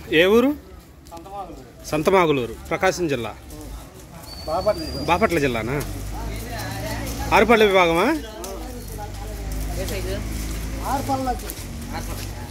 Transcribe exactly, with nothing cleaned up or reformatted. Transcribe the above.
ఏ ఊరు? సంతమాగులూరు, ప్రకాశం జిల్లా, బాపట్ల జిల్లానా? ఆరుపల్లి విభాగమా?